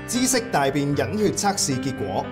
知識大便隱血測試結果。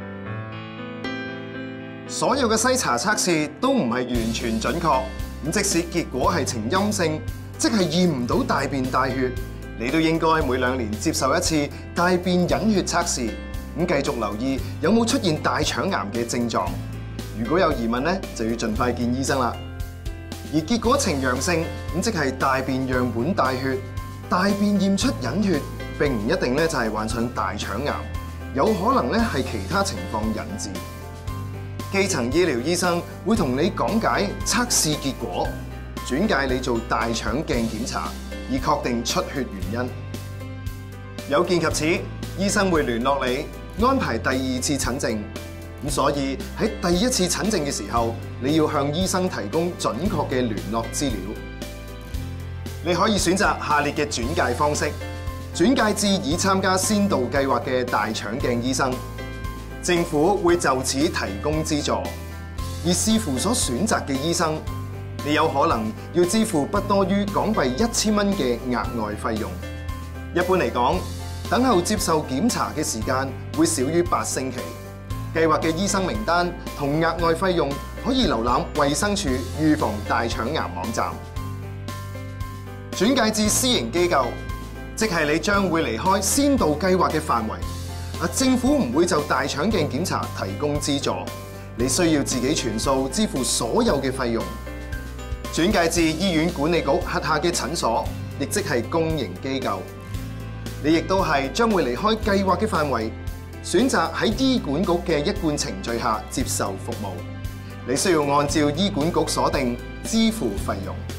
所有嘅篩查測試都唔係完全準確，咁即使結果係呈陰性，即係驗唔到大便帶血，你都應該每2年接受一次大便隱血測試，咁繼續留意有冇出現大腸癌嘅症狀。如果有疑問咧，就要盡快見醫生啦。而結果呈陽性，咁即係大便樣本帶血，大便驗出隱血，並唔一定咧就係患上大腸癌，有可能咧係其他情況引致。基層醫療醫生會同你講解測試結果，轉介你做大腸鏡檢查，以確定出血原因。有見及此，醫生會聯絡你安排第2次診症。咁所以喺第1次診症嘅時候，你要向醫生提供準確嘅聯絡資料。你可以選擇下列嘅轉介方式：轉介至已參加先導計劃嘅大腸鏡醫生。政府會就此提供資助，而視乎所選擇嘅醫生，你有可能要支付不多於港幣1000蚊嘅額外費用。一般嚟講，等候接受檢查嘅時間會少於8星期。計劃嘅醫生名單同額外費用可以瀏覽衛生署預防大腸癌網站。轉介至私營機構，即係你將會離開先導計劃嘅範圍。政府唔會就大腸鏡檢查提供資助，你需要自己全數支付所有嘅費用。轉介至醫院管理局轄下嘅診所，亦即係公營機構。你亦都係將會離開計劃嘅範圍，選擇喺醫管局嘅一貫程序下接受服務。你需要按照醫管局所定支付費用。